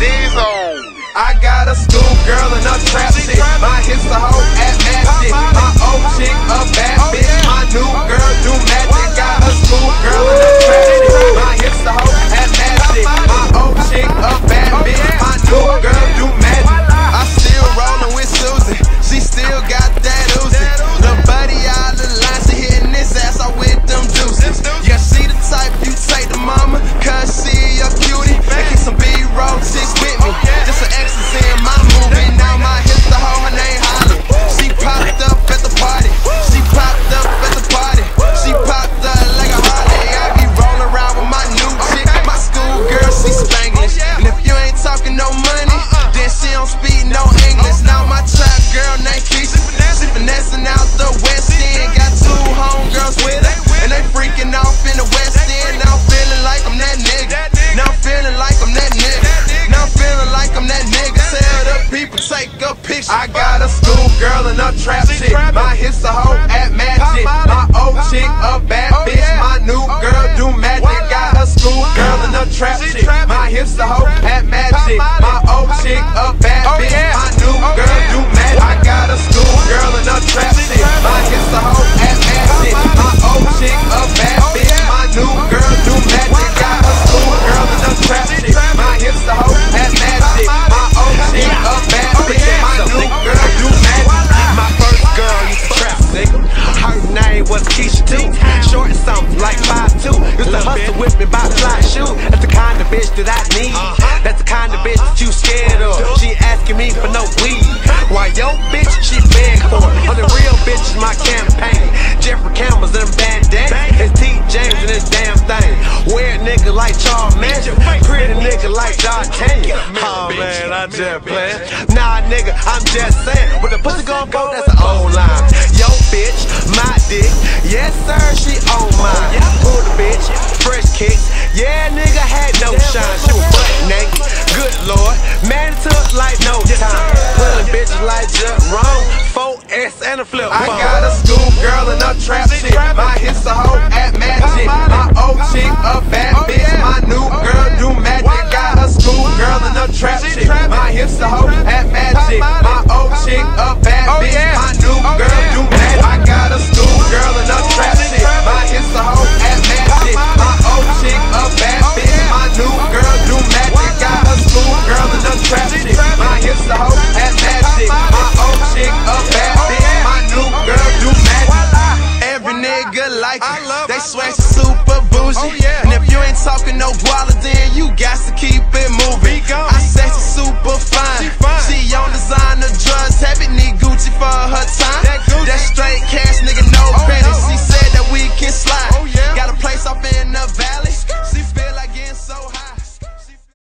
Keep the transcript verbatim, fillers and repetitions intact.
D's on. I got a school girl and a trap chick. My hips a hoe at magic. My old chick a bad bitch. My new girl do magic. Got a school girl and a trap chick. My hips a hoe at magic. My old chick a bad bitch. My new girl do magic. I still rollin' with Susie. She still got that Uzi. The buddy out of line, she hitting this ass out with them deuces. Yeah, she the type you take to mama, cause she a cutie. And keep some B-roll chicks with me. Just an ecstasy in my movie. Now my hips the hoe, her name Holly. She popped up at the party. She popped up at the party. She popped up like a Harley. I be rolling around with my new chick. My school girl, she Spanglish. And if you ain't talking no money, then she don't speak no English. Now my trap girl named Keisha, she finessing out the West End. Got two homegirls with her, and they freaking off in the West End. Now I'm feeling like I'm that nigga. Now I'm feeling like I'm that nigga. Now I'm feeling like I'm that nigga. Tell the people take a picture. I got a school girl and a trap chick. My hips a hoe at magic. My old chick a bad bitch. My new girl do magic. Got a school girl and a trap chick. My hips a hoe at magic. My old chick a bad bitch. My new girl do magic. I got a school girl and a trap chick. My hips a hoe at magic. My old chick a bad bitch. My new girl do magic. Got a school girl and a trap chick. My hips a hoe at magic. My old chick a bad bitch. My new girl do magic. My first girl used to trap, nigga. Her name was Keisha too. Short and something like five two. Used to hustle with me by fly shoe. That's the kind of bitch that I need. That's the kind of bitch that you scared of. She asking me for no weed. Why yo bitch, she beg for it. On the real bitch is my campaign. Jeffrey Campbell's and them bandana. It's T. James and this damn thing. Weird nigga like Charles Manson. Pretty nigga like D'Artagnan. Oh man, I just playing. Nah nigga, I'm just saying. When the pussy gon' go, that's an old line. Yo bitch, my dick. Yes sir, she on mine. Pull the bitch, fresh kicks. Yeah nigga had no shine. She was butt naked. Good lord, man it took like no time. Pulling bitches like just wrong. four S and a flip phone. I got a school girl and a trap chick. My hips a hoe at magic. My old chick a bad bitch. My new girl do magic. Got a school girl and a trap chick. My hips a hoe at magic. My old chick a bad bitch. My new girl do magic. I got a school girl and a trap chick. My hips a hoe at magic. My old chick a bad bitch. My new girl do magic. Got a school girl and a trap chick. My hips a hoe at magic. My old chick a bad bitch. My new girl do magic. Every nigga like it. They swear she's super bougie. And if you ain't talking no guala, then you got to keep it moving.